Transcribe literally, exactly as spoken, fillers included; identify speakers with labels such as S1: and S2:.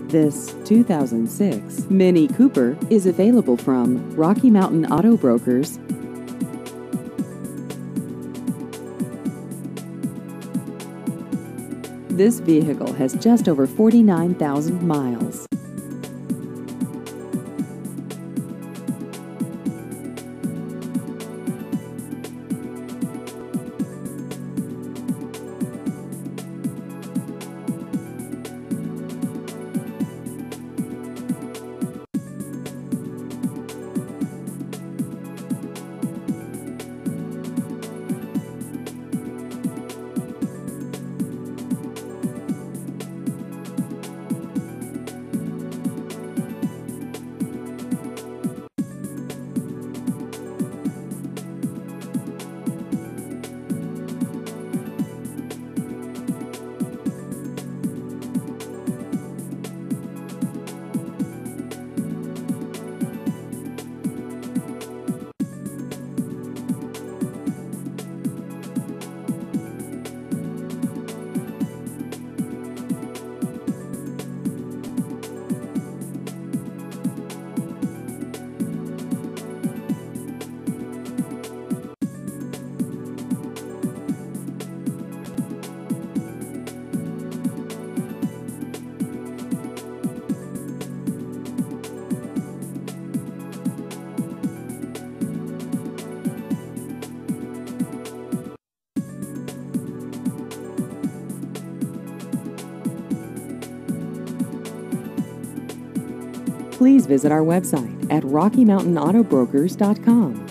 S1: This two thousand six Mini Cooper is available from Rocky Mountain Auto Brokers. This vehicle has just over forty-nine thousand miles. Please visit our website at rocky mountain auto brokers dot com.